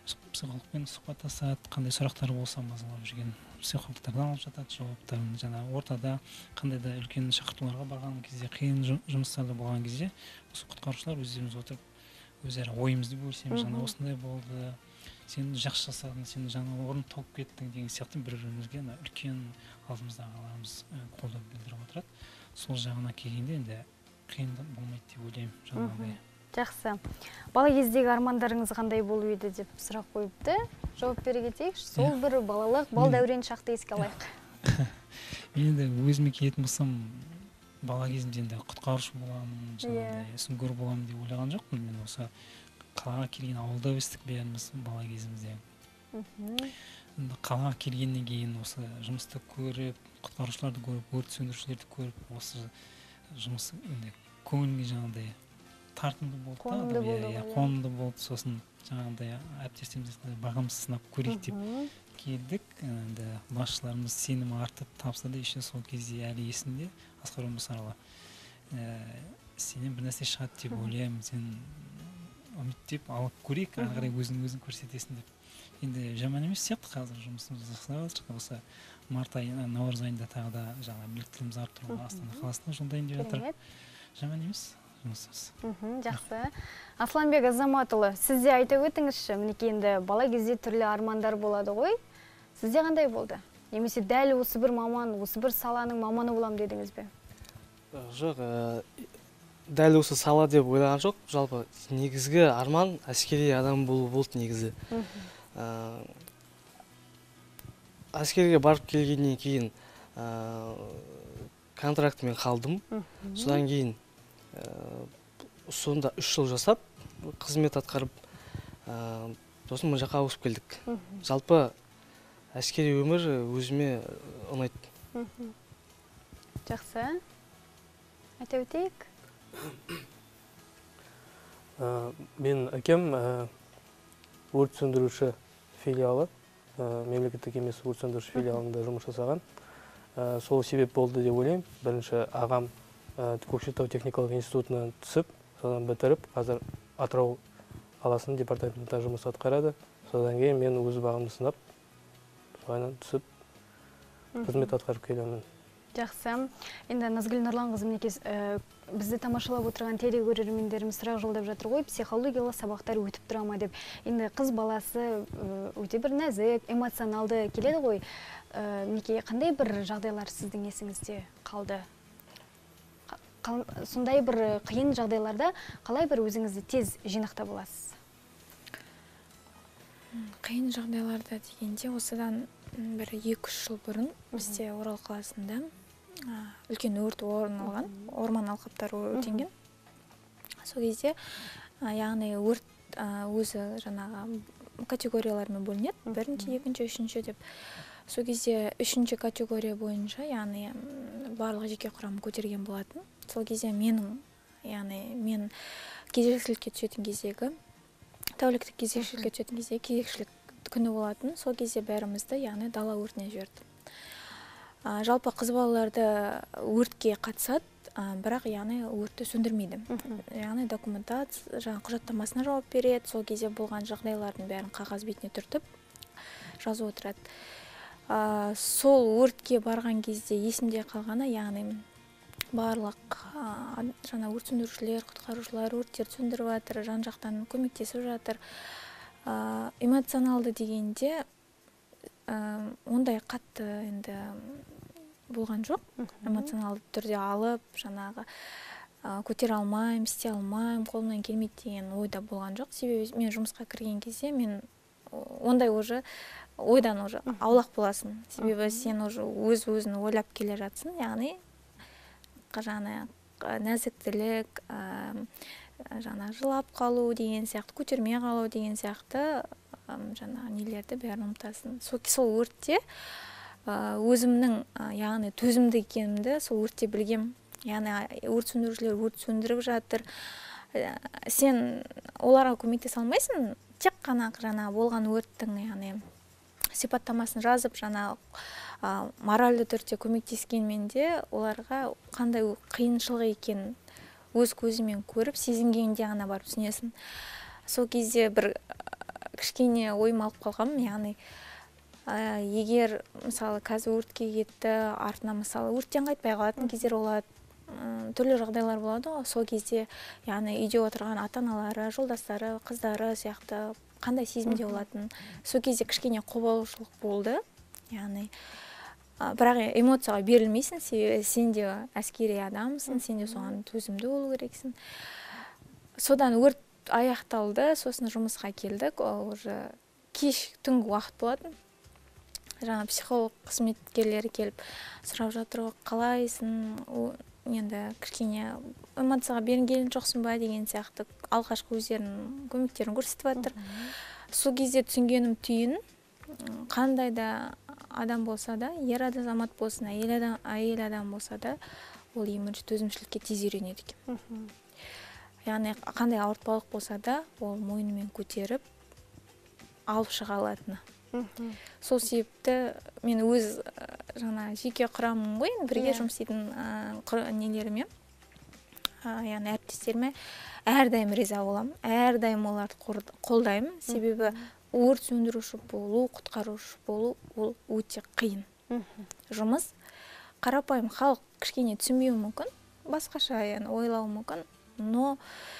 психологпен сұхбаттасады, қандай сұрақтар болса мазалап жүрген психологтардан алып жатады жауаптарын. Жаңа ортада қандай да үлкен шақыртуларға барған кезде, қиын жұмыстарда болған кезде осы құтқарушылар өздеріміз отырып өзара ойымызды бөлісеміз. Жаңа осындай болды, сен жақсы жасадың, сен жаңа орын тауып кеттің деген сияқты бір-бірімізге үлкен алдымыздағыларымыз қолдау білдіріп отырады. Сол жағына келгенде енді қиын болмайды деп ойлаймын жаңағыдай. Жақсы. Бала кездегі армандарыңыз қандай болу еді деп сұрақ қойыпты. Жауап бере кетейікші. Сол бір балалық, бал дәурен шақты еске алайық. Мен енді өзіме келетін болсам, бала кезімде енді құтқарушы боламын, жаңағыдай сүңгуір боламын деп ойлаған жоқпын. Мен осы қалаға келген ауылда өстік бәріміз бала кезімізде. Қалаға келгеннен кейін осы жұмысты көріп, құтқарушыларды көріп, өрт сөндірушілерді көріп, осы жұмыс енді көңілге жаңағыдай тартымды болды, қонымды болды. Сосын жаңағыдай әріптестерімізді бағымсыз сынап көрейік деп келдік. Енді басшыларымыз сенім артып тапсырды. Еще сол кезде әлі есімде, Асқар Өмірсарұлы, сенен бір нәрсе шығады деп ойлаймын, сен үміттеп алып көрейік, ары қарай өзің көрсетесің деп. Енді жаман емес сияқты қазір жұмысымызды жасап жатырмыз. Осы март айында, наурыз айында тағы да жаңа біліктілігімізді арттыруға Астана қаласына жолдайын деп жатыр. Жаман емес жұмысымыз. Жақсы. Асланбек Азаматұлы, сіз де айта өтіңізші, мінекей енді бала кезде түрлі армандар болады ғой. Сізде қандай болды? Немесе дәл осы бір маман, осы бір саланың маманы болам дедіңіз бе? Жоқ, дәл осы сала деп ойлаған жоқ. Жалпы негізгі арман әскери адам болу болды негізі. Әскерге барып келгеннен кейін контрактымен қалдым. Содан кейін сонда 3 жыл жасап, қызмет атқарып, сосын мына жаққа ауысып келдік. Жалпы әскери өмір өзіме ұнайды. Жақсы. Айта өтейік. Мен әкем өрт сөндіруші филиалы, мемлекеттік емес өрт сөндіруші филиалында жұмыс жасаған. Сол себеп болды деп ойлаймын. Бірінші ағам Көкшетау техникалық институтына түсіп, содан бітіріп, қазір Атырау қаласының департаментінде жұмыс атқарады. Содан кейін мен өз бағымды сынап, соған түсіп, қызмет атқарып келемін. Жақсы. Енді Назгүл Нұрланқызы, мінекей бізді тамашалап отырған телекөрермендеріміз сұрақ жолдап жатыр ғой, психологиялық сабақтар өтіп тұра ма деп. Енді қыз баласы өте бір нәзік, эмоционалды келеді ғой. Мінекей қандай бір жағдайлар сіздің есіңізде қалды? Сондай бір қиын жағдайларда қалай бір өзіңізді тез жинақтап аласыз? Қиын жағдайларда дегенде осыдан бір 2-3 жыл бұрын бізде Орал қаласында үлкен өрт орын алған, орман алқаптары өртенген. Сол кезде яғни өрт өзі жаңағы категориялармен бөлінеді, бірінші, екінші, үшінші деп. Сол кезде 3-ші категория бойынша, яғни барлық жеке құрамы көтерген болатын. Сол кезде мен кезекшілікке түсетін кездегі, тәуліктік кезекшілікке түсетін кездегі кезекшілік күні болатын. Сол кезде бәрімізді, яғни дала өртіне жіберді. Жалпы қыз балаларды өртке қатысады, бірақ яғни өртті сөндірмейді. Яғни документация, жаңа құжаттамасына жауап береді. Сол кезде болған жағдайлардың бәрін қағаз бетіне түртіп жазып отырады. Сол өртке барған кезде есімде қалғаны, яғни барлық жаңа өрт сөндірушілер, құтқарушылар өрттерді сөндіріп жатыр, жан-жақтан көмектесіп жатыр. Эмоционалды дегенде ондай қатты енді болған жоқ. Эмоционалды түрде алып, жаңағы көтере алмайым, істей алмайым, қолымнан келмейді деген ойда болған жоқ. Себебі мен жұмысқа кірген кезде мен ондай уже ойдан уже аулақ боласың. Себебі сен уже өз-өзін ойлап келе жатсың, яғни нәзіктілік, жаңа жылап қалу деген сияқты, көтермей қалу деген сияқты жаңа нелерді бәрін ұмытасың. Сол өртте өзімнің яғни төзімді екенімді сол өртте білгем. Яғни өрт сөндірушілер өрт сөндіріп жатыр. Сен оларға көмектесе алмайсың, тек қана жаңа болған өрттің яғни сипаттамасын жазып, жаңа моральды түрде көмектескенмен де оларға қандай қиыншылық екенін өз көзімен көріп, сезінгенде ғана барып түсінесің. Сол кезде бір кішкене ойым алып қалғам, яғни егер мысалы қазір өртке кетті, артына мысалы өрттен қайтпай қалатын кездер болады, түрлі жағдайлар болады ғой. Сол кезде яғни үйде отырған ата-аналары, жолдастары, қыздары сияқты қандай сезімде болатын. Сол кезде кішкене қобалжушылық болды. Яғни бірақ эмоцияға берілмейсің, сен де әскери адамсың, сен де соған төзімді болу керексің. Содан өрт аяқталды, сосын жұмысқа келдік. Ол уже кеш түнгі уақыт болатын. Жаңа психолог қызметкерлері келіп сұрап жатыр, қалайсың, енді кішкене эмоцияға берілген жоқсың ба деген сияқты алғашқы өздерінің көмектерін көрсетіп жатыр. Сол кезде түсінгенім түйін, қандай да адам болса да, ер азамат болсын, әйел адам болса да, ол ең бірінші төзімшілікке тез үйренеді екен. Яғни қандай ауыртпалық болса да, ол мойнымен көтеріп алып шыға алатыны. Сол себепті мен өз жаңа жеке құрамым ғой, бірге жұмыс істейтін нелеріме, яғни әріптестеріме әрдайым риза боламын, әрдайым оларды қолдаймын. Себебі өрт сөндіруші болу, құтқарушы болу ол өте қиын жұмыс. Қарапайым халық кішкене түсінбеуі мүмкін, басқаша ойлауы мүмкін, но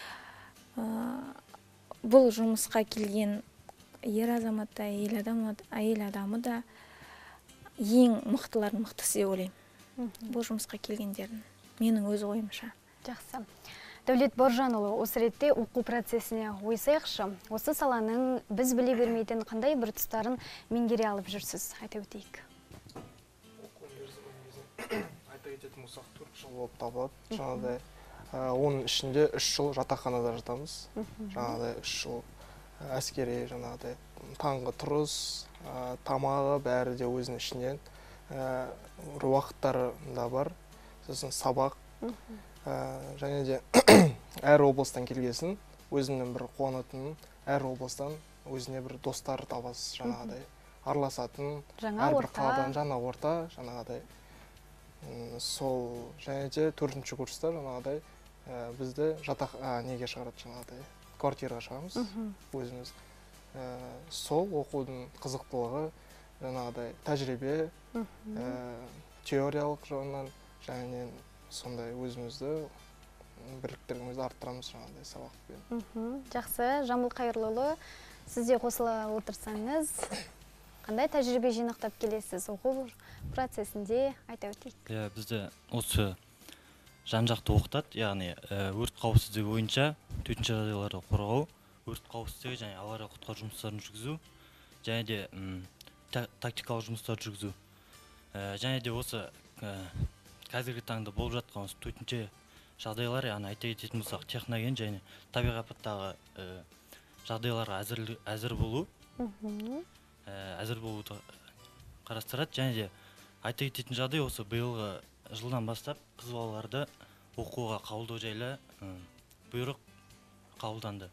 бұл жұмысқа келген ер азаматта, әйел адамы да ең мықтылардың мықтысы деп ойлаймын. Бұл жұмысқа келгендердің, менің өз ойымша. Жақсы. Дәулет Боржанұлы, осы ретте оқу процесіне ойсайықшы. Осы саланың біз біле бермейтін қандай бір тұстарын меңгере алып жүрсіз, айта өтейік. Оқу мерзімі айта кететін болсақ 4 жыл болып табылады. Жаңағыдай оның ішінде 3 жыл жатақханада жатамыз. Жаңағыдай 3 жыл әскери, жаңағыдай таңғы тұрыс, тамағы бәрі де өзінің ішінен уақыттары да бар. Сосын сабақ. Және де әр облыстан келгесін, өзінің бір қуанатын, әр облыстан өзіне бір достар табасыз, жаңағыдай араласатын, әрбір қаладан жаңа орта, жаңағыдай. Сол және де 4-ші курста жаңағыдай бізді неге шығарады, жаңағыдай квартираға шығамыз өзіміз. Сол оқудың қызықтылығы, жаңағыдай тәжірибе, теориялық жағынан, және сондай өзімізді бірліктерімізді арттырамыз жаңағыдай сабақпен. Жақсы, Жамбыл Қайырлыұлы, сіз де қосыла отырсаңыз, қандай тәжірибе жинақтап келесіз оқу процесінде, айта өтейік? Бізде осы жан-жақты оқытады, яғни өрт қауіпсіздігі бойынша төтенше жағдайларды қорғау, өрт қауіпсіздігі және авариялық-құтқару жұмыстарын жүргізу, және де тактикалық жұмыстарды жүргізу. Және де осы қазіргі таңда болып жатқан осы төтенше жағдайлар, яғни айта кететін болсақ техноген және табиғи апаттағы жағдайларға әзір болуды қарастырады. Және де айта кететін жағдай осы биылғы жылдан бастап қыз балаларды оқуға қабылдау жайлы бұйрық қабылданды.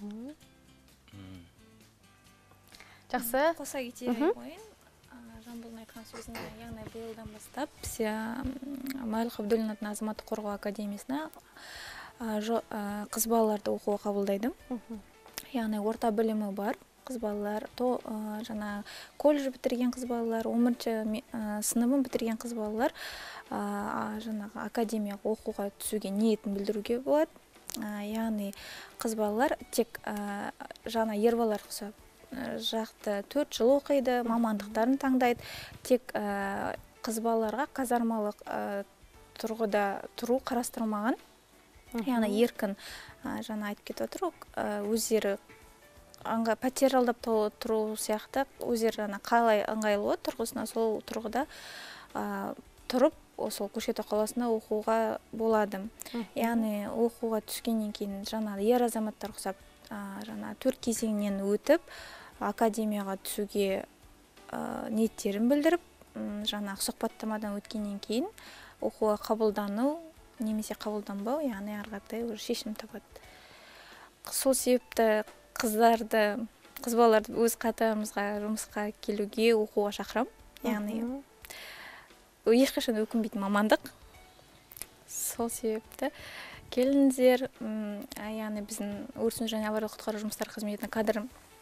Жақсы. Қоса кетейін ойын. Жамбылдың айтқан сөзіне, яғни биылдан бастап біз Майлық Абдуллин азаматтық қорғау академиясына қыз балаларды оқуға қабылдайды. Яғни орта білімі бар қыз балалар, жаңа колледж бітірген қыз балалар, 11-ші сыныбын бітірген қыз балалар жаңағы академияға оқуға түсуге ниетін білдіруге болады. Яғни қыз балалар тек жаңа ер балалар құсап жақты 4 жыл оқиды, мамандықтарын таңдайды. Тек қыз балаларға казармалық тұрғыда тұру қарастырылмаған. Яғни еркін, жаңа айтып кетіп отыр, өздері пәтер жалдап тұру сияқты, өздері қалай ыңғайлы тұрғысына сол тұрғыда тұрып, сол Көкшетау қаласында оқуға болады. Яғни оқуға түскеннен кейін жаңа ер азаматтар құсап, жаңа 4 кезеңнен өтіп, академияға түсуге ниеттерін білдіріп, жаңа сұхбаттамадан өткеннен кейін оқуға қабылдану немесе қабылданбау, яғни ары қаратай шешім табады. Сол себепті қыз балаларды өз қатарымызға жұмысқа келуге, оқуға шақырам. Яғни ешқашан өкінбейтін мамандық. Сол себепті келіңіздер, яғни біздің өрт сөндіру және авариялық-құтқару жұмыстары қызметінің кадр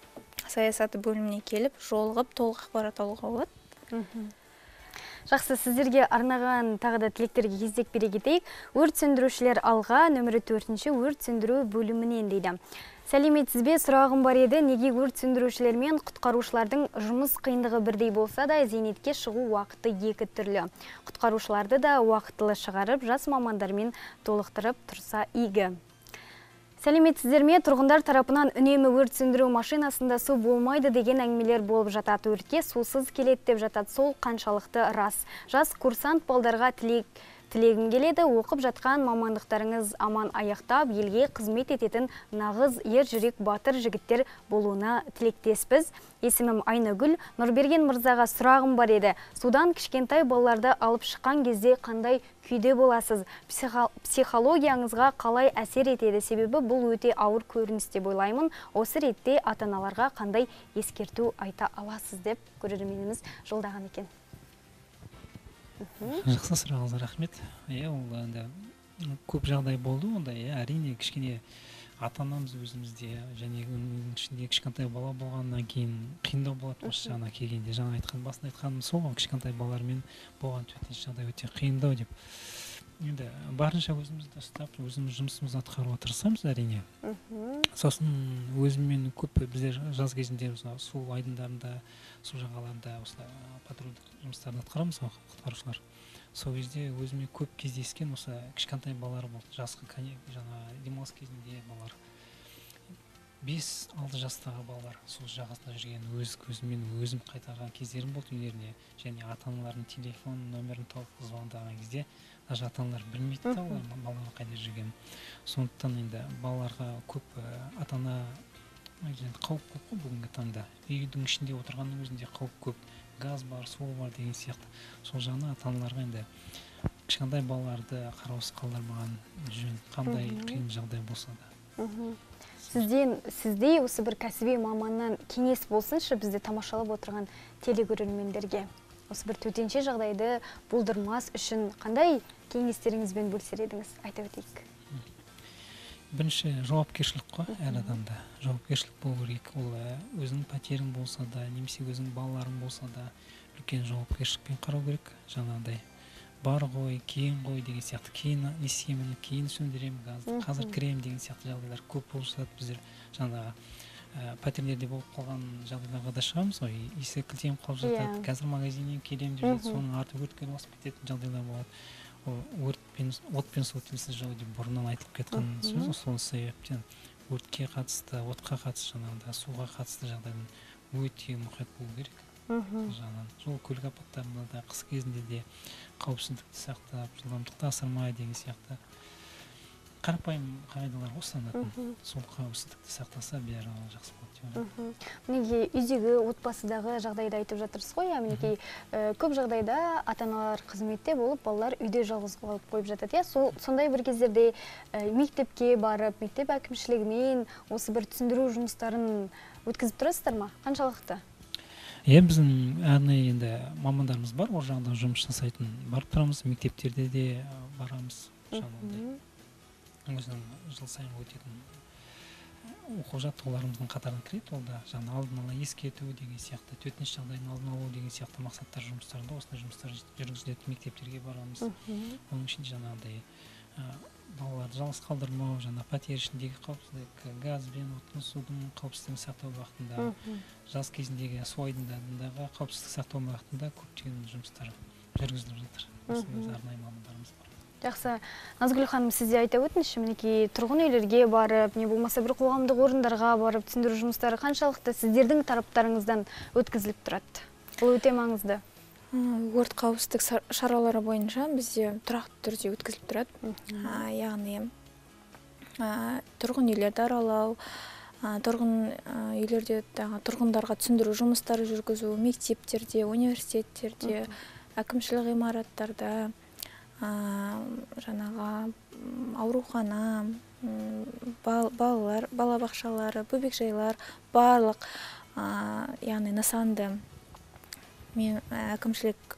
саясаты бөліміне келіп жолығып толық ақпарат алуға болады. Жақсы, сіздерге арнаған тағы да тілектерге кезек бере кетейік. Өрт сөндірушілер алға, нөмірі 4-ші өрт сөндіру бөлімінен дейді. Сәлеметсіз бе, сұрағым бар еді, неге өрт сөндірушілер мен құтқарушылардың жұмыс қиындығы бірдей болса да, зейнетке шығу уақыты екі түрлі. Құтқарушыларды да уақытылы шығарып, жас мамандармен толықтырып тұрса игі. Сәлеметсіздер ме, тұрғындар тарапынан үнемі өрт сөндіру машинасында су болмайды деген әңгімелер болып жатады. Өртке сусыз келеді деп жатады. Сол қаншалықты рас. Жас курсант балдарға тілегім келеді. Оқып жатқан мамандықтарыңыз аман аяқтап, елге қызмет ететін нағыз ер жүрек батыр жігіттер болуына тілектеспіз. Есімім Айнагүл. Нұрберген мырзаға сұрағым бар еді. Судан кішкентай балаларды алып шыққан кезде қандай күйде боласыз? Психологияңызға қалай әсер етеді? Себебі бұл өте ауыр көрініс деп ойлаймын. Осы ретте ата-аналарға қандай ескерту айта аласыз деп көрерменіміз жолдаған екен. Жақсы сұрағыңызға рахмет. Ол енді көп жағдай болды онда. Әрине кішкене ата-анамыз өзімізде және ішінде кішкентай бала болғаннан кейін қиындау болады осы жағына келгенде. Жаңа басында айтқаным сол, кішкентай балалармен болған төтенше жағдай өте қиындау деп. Енді барынша өзімізді ұстап, өзіміз жұмысымызды атқаруға тырысамыз әрине. Сосын өзіммен көп біздер жаз кезінде су айдындарында, су жағаларында осылай патрульдік жұмыстарды атқарамыз құтқарушылар. Сол кезде өзіме көп кездескен осы кішкентай балалар болды. Жасқа жаңа демалыс кезінде балалар 5-6 жастағы балалар сол жағасында жүрген өз көзіммен өзім қайтарған кездерім болды үйлеріне. Және ата-аналардың телефон нөмірін тауып звондаған кезде даже ата-аналар білмейді да балалар қайда жүргенін. Сондықтан енді балаларға көп ата-ана қауіп көп қой бүгінгі таңда. Үйдің ішінде отырғанның өзінде қауіп көп. Газ бар, су бар деген сияқты. Сол жағына ата-аналарға енді кішкентай балаларды қараусыз қалдырмаған жөн, қандай қиын жағдай болса да. Сіздей осы бір кәсіби маманнан кеңес болсыншы бізді тамашалап отырған телекөрермендерге. Осы бір төтенше жағдайды болдырмас үшін қандай кеңестеріңізбен бөлісер едіңіз? Айта өтейік. Бірінші жауапкершілік қой, әр адамда жауапкершілік болу керек. Ол өзінің пәтерің болса да, немесе өзінің балаларың болса да, үлкен жауапкершілікпен қарау керек. Жаңағыдай бар ғой, кейін ғой деген сияқты, кейін не істеймін, кейін сөндірем газды, қазір кірем деген сияқты жағдайлар көп болып жатады. Біздер жаңағы пәтерлерде болып қалған жағдайларға да шығамыз ғой, есі кілтеніп қалып жатады. Қазір магазиннен келем деп жатады, соның арты өртке ұласып кететін жағдайлар болады. Отпен су тілсіз жау деп бұрыннан айтылып кеткен сөз. Сол себептен өртке қатысты, отқа қатысты, жаңағыда суға қатысты жағдайдан өте мұқият болу керек. Жол көлік апаттарында да қыс кезінде де қауіпсіздікті сақтап, жылдамдықты асырмай деген сияқты қарапайым қағидалар ұстанатын. Сол қауіпсіздікті сақтаса бәрі жақсы болады деп ойлаймын. Мінекей үйдегі отбасыдағы жағдайды айтып жатырсыз ғой, мінекей көп жағдайда ата-аналар қызметте болып, балалар үйде жалғыз қалып қойып жатады. Сондай бір кездерде мектепке барып, мектеп әкімшілігімен осы бір түсіндіру жұмыстарын өткізіп тұрасыздар ма? Қаншалықты? Біздің арнайы енді мамандарымыз бар, ол жағында жұмыс жасайтын. Барып тұрамыз, мектептерде де барамыз. Өзінің жыл сайын өтетін оқу жаттығуларымыздың қатарына кіреді. Ол да жаңа алдын ала ескерту деген сияқты, төтенше жағдайдың алдын алу деген сияқты мақсаттар жұмыстарында осындай жұмыстар жүргізіледі. Мектептерге барамыз. Оның ішінде жаңағыдай балаларды жалғыз қалдырмау, жаңа пәтер ішіндегі қауіпсіздік, газ бен оттың судың қауіпсіздігін сақтау уақытында, жаз кезіндегі су айдындарындағы қауіпсіздік сақтау уақытында көптеген жұмыстар жүргізіліп жатыр. Осындай арнайы мамандарымыз бар. Жақсы. Назгүл ханым, сізде айта өтіңізші, мінекей тұрғын үйлерге барып, не болмаса бір қоғамдық орындарға барып, түсіндіру жұмыстары қаншалықты сіздердің тараптарыңыздан өткізіліп тұрады? Бұл өте маңызды. Өрт қауіпсіздік шаралары бойынша бізде тұрақты түрде өткізіліп тұрады. Яғни тұрғын үйлерді аралау, тұрғын үйлерде тұрғындарға түсіндіру жұмыстары жүргізу, мектептерде, университеттерде, әкімшілік ғимараттарда, жаңаға аурухана, балабақшалары, бөбекжайлар, барлық яғни нысанды әкімшілік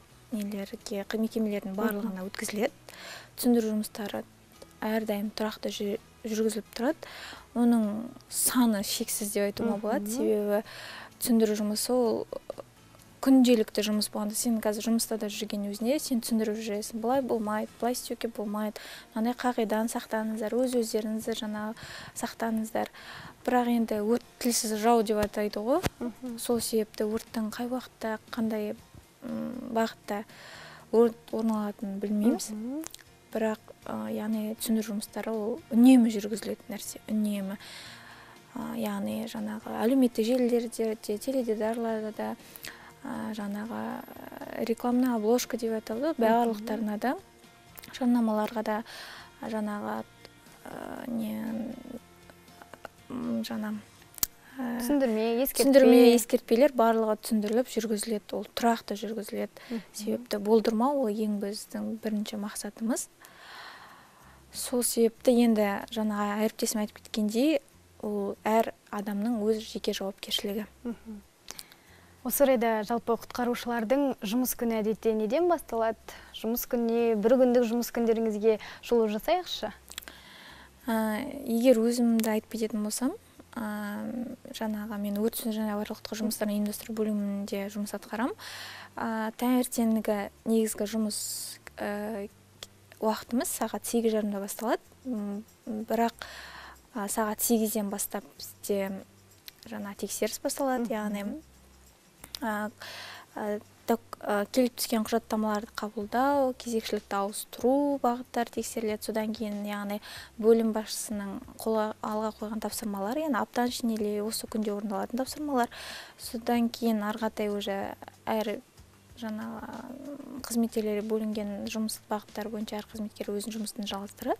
мекемелердің барлығына өткізіледі. Түсіндіру жұмыстары әрдайым тұрақты жүргізіліп тұрады. Оның саны шексіз деп айтуға болады, себебі түсіндіру жұмысы ол күнделікті жұмыс болғанда, сен қазір жұмыста да жүрген өзіне сен түсіндіріп жүресің, былай болмайды, былай істеуге болмайды, мынандай қағиданы сақтаңыздар, өз-өздеріңізді жаңағы сақтаңыздар. Бірақ енді өрт тілсіз жау деп атайды ғой. Сол себепті өрттің қай уақытта, қандай бағытта өрт орын алатынын білмейміз. Бірақ яғни түсіндіру жұмыстары ол үнемі жүргізілетін нәрсе, үнемі. Яғни жаңағы әлеуметтік желілерде, теледидарларда да, жаңағы рекламный обложка деп аталды, барлықтарына да, жарнамаларға да жаңағы түсіндірме, ескертпелер барлығы түсіндіріліп жүргізіледі, ол тұрақты жүргізіледі. Себепті болдырмау ол ең біздің бірінші мақсатымыз. Сол себепті енді жаңағы әріптесім айтып кеткендей, ол әр адамның өз жеке жауапкершілігі. Осы орайда жалпы құтқарушылардың жұмыс күні әдетте неден басталады? Жұмыс күніне, бір күндік жұмыс күндеріңізге шолу жасайықшы? Егер өзімді айтып кететін болсам, жаңағы мен өрт сөндіру және авариялық-құтқару жұмыстарын ұйымдастыру бөлімінде жұмыс атқарам. Таңертеңгі негізгі жұмыс уақытымыз сағат 8:30-да басталады. Бірақ сағат 8-ден бастап бізде жаңа тексеріс басталады, яғни келіп түскен құжаттамаларды қабылдау, кезекшілікті ауыстыру бағыттар тексеріледі. Содан кейін, яғни бөлім басшысының алға қойған тапсырмалар, яғни аптаның ішінде осы күнде орындалатын тапсырмалар. Содан кейін арғатай уже әр жаңағы қызметкерлері бөлінген жұмыс бағыттары бойынша әр қызметкер өзінің жұмысын жалғастырады.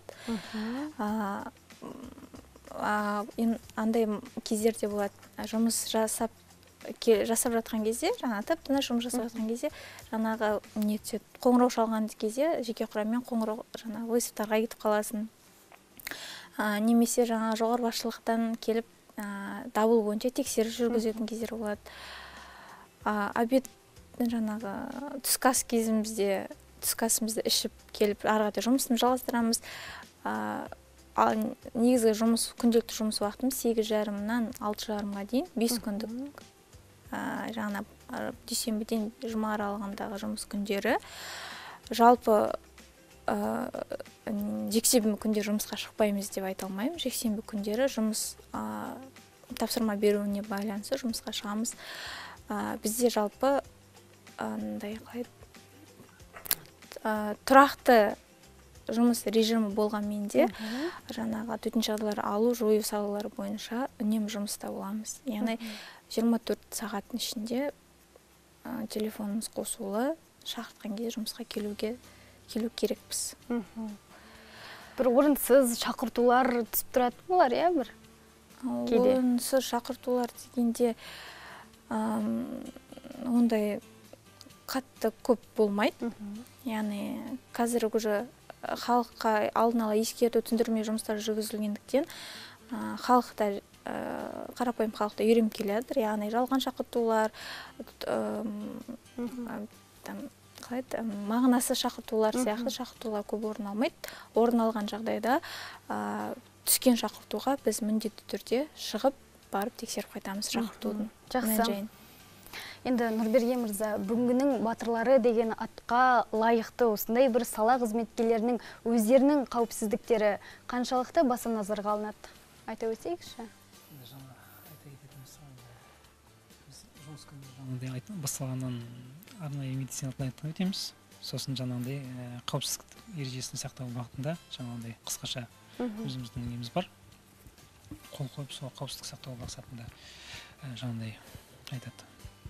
Андай кездерде болады, жұмыс жасап жатқан кезде, жаңағы тып-тыныш жұмыс жасап жатқан кезде, жаңағы қоңырау шалған кезде жеке құраммен қоңырау жаңағы вызовтарға кетіп қаласың. Немесе жаңағы жоғары басшылықтан келіп дабыл бойынша тексеріс жүргізетін кездер болады. Обед жаңағы түскі ас кезімізде түскі асымызды ішіп келіп арғатай жұмысын жалғастырамыз. Негізгі жұмыс, күнделікті жұмыс уақытымыз 8:30-нан 6:30-ға дейін 5 күндік жаңа дүйсенбіден жұма аралығындағы жұмыс күндері. Жалпы жексенбі күндері жұмысқа шықпаймыз деп айта алмаймын. Жексенбі күндері жұмыс тапсырма беруіне байланысты жұмысқа шығамыз. Бізде жалпы тұрақты жұмыс режимі болғанмен де жаңағы төтенше жағдайлар алу, жою салалары бойынша үнемі жұмыста боламыз. Яғни 24 сағаттың ішінде телефонымыз қосулы, шақыртқан кезде жұмысқа келу керекпіз. Бір орынсыз шақыртулар түсіп тұрады болар, иә, бір? Орынсыз шақыртулар дегенде ондай қатты көп болмайды. Яғни қазір уже халыққа алдын ала ескерту түсіндірме жұмыстары жүргізілгендіктен халықта қарапайым халықта үйреніп келеді. Яғни жалған шақыртулар, мағынасыз шақыртулар сияқты шақыртулар көп орын алмайды. Орын алған жағдайда түскен шақыртуға біз міндетті түрде шығып барып тексеріп қайтамыз шақыртудың мән-жайын. Енді Нұрберген мырза, бүгінгінің батырлары деген атқа лайықты осындай бір сала қызметкерлерінің өздерінің қауіпсіздіктері қаншалықты баса назарға алынады? Айта өтейікші? Айта кететіміз, біз жұмыс күні басталғаннан арнайы медициналық дайындықтан өтеміз. Сосын жаңағындай қауіпсіздік ережесін сақтау бағытында жаңағындай қысқаша өзіміздің неміз бар. Қол қойып, сол қауіпсіздік сақтау мақсатында жаңағындай айтады.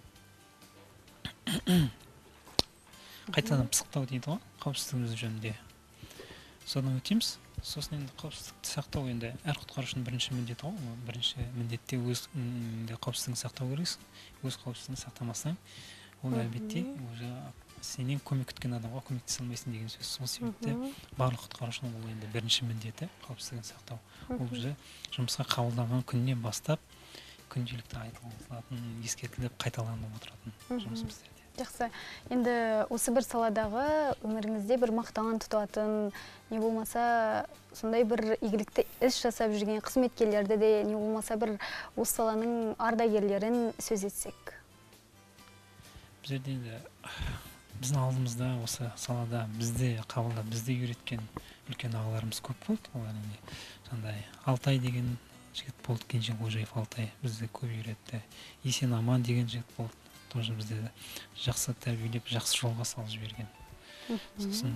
Қайтадан пысықтау дейді ғой, қауіпсіздігіміз жөнінде. Содан өтеміз. Сосын енді қауіпсіздікті сақтау енді әр құтқарушының бірінші міндеті ғой. Бірінші міндетте өз қауіпсіздігін сақтау керексің. Өз қауіпсіздігін сақтамасаң, ол әлбетте сенен көмек күткен адамға көмектесе алмайсың деген сөз. Сол себепті барлық құтқарушының ол енді бірінші міндеті қауіпсіздігін сақтау. Ол жұмысқа қабылданған күннен бастап күнделікті айтылатын, ескертіліп, қайталанып отыратын жұмыс біздерде. Жақсы. Енді осы бір саладағы өміріңізде бір мақтан тұтатын, не болмаса сондай бір игілікті іс жасап жүрген қызметкерлерді де, не болмаса бір осы саланың ардагерлерін сөз етсек. Біздерде енді біздің алдымызда осы салада бізді қабылдап, бізді үйреткен үлкен ағаларымыз көп болды. Олар енді жаңағыдай Алтай деген жігіт болды, Кенжеғожаев Алтай бізді көп үйретті. Есен Аман деген жігіт болды. Тоже бізді жақсы тәрбиелеп, жақсы жолға салып жіберген. Сосын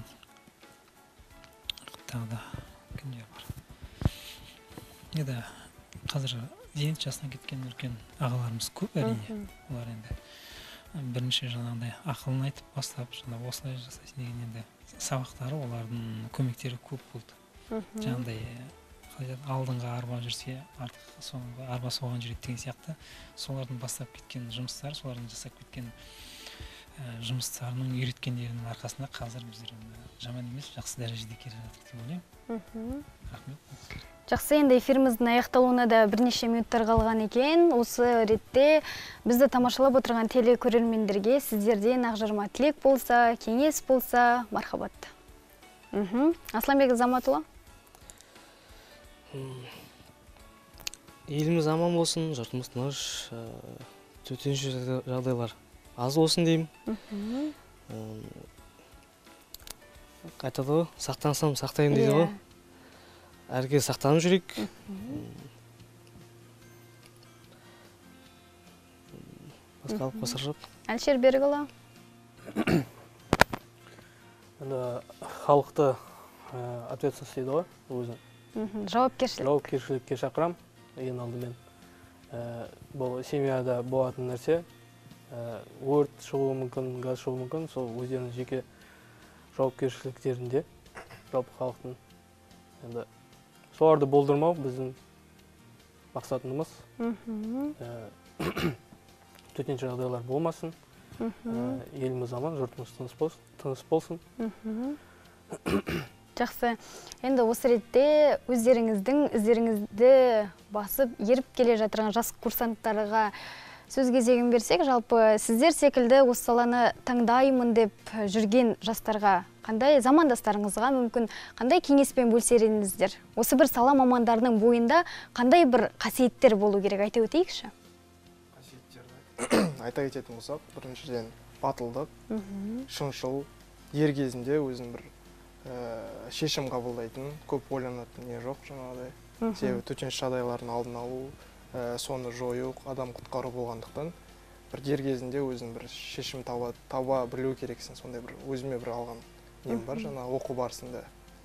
тағы да кімдер бар. Енді қазір зейнет жасына кеткен үлкен ағаларымыз көп әрине. Олар енді бірінші жаңағыдай ақылын айтып бастап, жаңа осылай жасайсың деген енді сабақтары, олардың көмектері көп болды. Жаңағыдай алдыңға арба жүрсе, артық соңғы арба соған жүреді деген сияқты, солардың бастап кеткен жұмыстар, солардың жасап кеткен жұмыстарының үйреткендерінің арқасында қазір біздер жаман емес, жақсы дәрежеде келе жатырмыз деп ойлаймын. Рахмет. Жақсы, енді эфиріміздің аяқталуына да бірнеше минуттар қалған екен. Осы ретте бізді тамашалап отырған телекөрермендерге сіздерден ақжарма тілек болса, кеңес болса, мархабат. Асланбек Азаматұлы. Еліміз аман болсын, жұртымыз тыныш, төтенше жағдайлар аз болсын деймін. Айтады ғой, сақтансам сақтайын дейді ғой. Әркез сақтанып жүрейік. Басқа алып қосар жоқ. Әлшер Берікұлы. Халықты ответственность дейді ғой, өзін. Жауапкершілікке шақырам, ең алдымен. Бұл семьяда болатын нәрсе, өрт шығуы мүмкін, газ шығуы мүмкін, сол өздерінің жеке жауапкершіліктерінде, жалпы халықтың. Соларды болдырмау біздің мақсатымыз. Төтенше жағдайлар болмасын, еліміз аман, жұртымыз тыныш болсын. Жақсы. Енді осы ретте өздеріңіздің іздеріңізді басып, еріп келе жатырған жас курсанттарға сөз кезегін берсек, жалпы сіздер секілді осы саланы таңдаймын деп жүрген жастарға қандай замандастарыңызға мүмкін қандай кеңеспен бөлісер едіңіздер? Осы бір сала мамандарының бойында қандай бір қасиеттер болу керек, айта өтейікші? Қасиеттерді айта кететін болсақ, біріншіден батылдық, шыншыл, дер кезінде өзін бір шешім қабылдайтын, көп ойланатын не жоқ жаңағыдай. Себебі төтенше жағдайлардың алдын алу, соны жою, адам құтқару болғандықтан бір дер кезінде өзін бір шешім таба білу керексің. Сондай бір өзіме бір алған нем бар жаңа оқу барысында.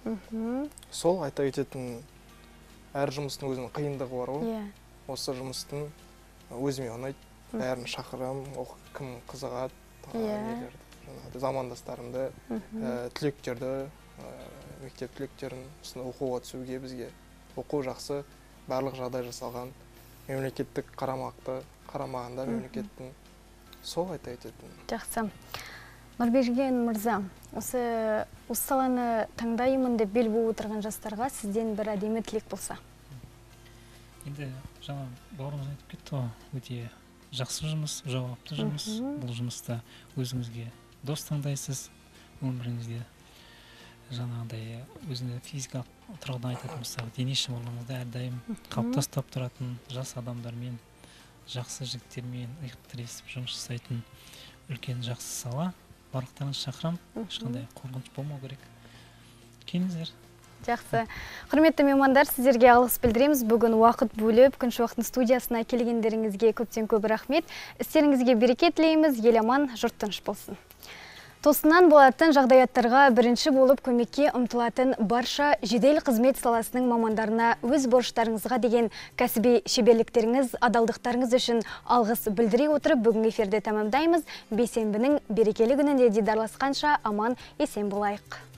Сол айта кететін әр жұмыстың өзінің қиындығы бар ғой. Осы жұмыстың өзіме ұнайды, бәрін шақырам, кім қызығады, замандастарымды, түлектерді, мектеп түлектерін оқуға түсуге бізге оқу жақсы, барлық жағдай жасалған, мемлекеттік қарамағында мемлекеттің, сол айта кететін. Жақсы. Нұрберген мырза, осы саланы таңдаймын деп бел буып отырған жастарға сізден бір әдемі тілек болса? Енді жаңа бауырымыз айтып кетті ғой, өте жақсы жұмыс, жауапты жұмыс. Бұл жұмыста өзіңізге дос таңдайсыз, өміріңізде жаңағыдай өзіңізді физикалық тұрғыдан айтатын болсақ, дене шынығуыңызды әрдайым қалыпта ұстап тұратын жас адамдармен, жақсы жігіттермен иық тіресіп жұмыс жасайтын үлкен жақсы сала. Барлықтарыңызды шақырам, ешқандай қорқыныш болмау керек. Келіңіздер. Жақсы. Құрметті меймандар, сіздерге алғыс білдіреміз. Бүгін уақыт бөліп, Күншуақтың студиясына келгендеріңізге көптен көп рахмет. Істеріңізге береке тілейміз, ел аман, жұрт тыныш болсын. Тосыннан болатын жағдаяттарға бірінші болып көмекке ұмтылатын барша жедел қызмет саласының мамандарына өз борыштарыңызға деген кәсіби шеберліктеріңіз, адалдықтарыңыз үшін алғыс білдіре отырып, бүгінгі эфирді тәмамдаймыз. Бейсенбінің берекелі күнінде дидарласқанша аман есен болайық.